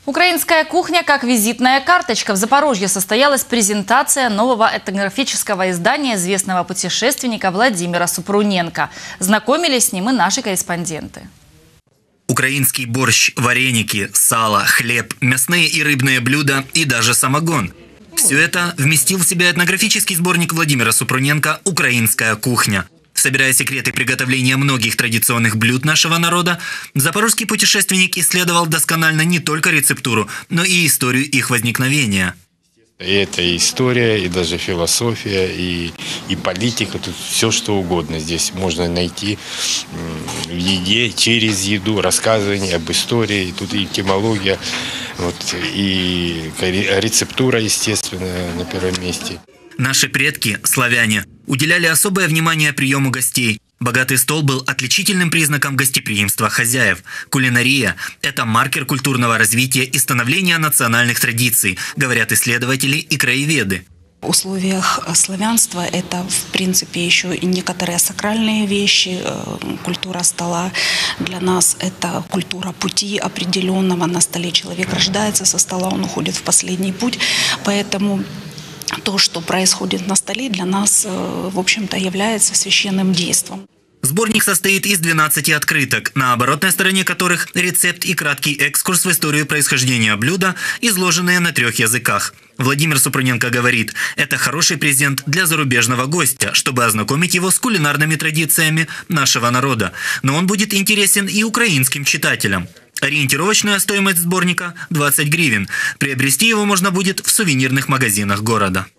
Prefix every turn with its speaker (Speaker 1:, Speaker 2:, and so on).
Speaker 1: Украинская кухня как визитная карточка. В Запорожье состоялась презентация нового этнографического издания известного путешественника Владимира Супруненко. Знакомились с ним и наши корреспонденты.
Speaker 2: Украинский борщ, вареники, сало, хлеб, мясные и рыбные блюда и даже самогон. Все это вместил в себя этнографический сборник Владимира Супруненко «Украинская кухня». Собирая секреты приготовления многих традиционных блюд нашего народа, запорожский путешественник исследовал досконально не только рецептуру, но и историю их возникновения.
Speaker 3: И это история, и даже философия, и политика, тут все что угодно здесь можно найти в еде, через еду, рассказывание об истории, тут и этимология, и рецептура, естественно, на первом месте.
Speaker 2: Наши предки, славяне, уделяли особое внимание приему гостей. Богатый стол был отличительным признаком гостеприимства хозяев. Кулинария – это маркер культурного развития и становления национальных традиций, говорят исследователи и краеведы.
Speaker 4: В условиях славянства это, в принципе, еще и некоторые сакральные вещи. Культура стола для нас – это культура пути определенного. На столе человек рождается, со стола он уходит в последний путь. Поэтому то, что происходит на столе, для нас, в общем-то, является священным действом.
Speaker 2: Сборник состоит из 12 открыток, на оборотной стороне которых рецепт и краткий экскурс в историю происхождения блюда, изложенные на 3 языках. Владимир Супруненко говорит, это хороший презент для зарубежного гостя, чтобы ознакомить его с кулинарными традициями нашего народа. Но он будет интересен и украинским читателям. Ориентировочная стоимость сборника – 20 гривен. Приобрести его можно будет в сувенирных магазинах города.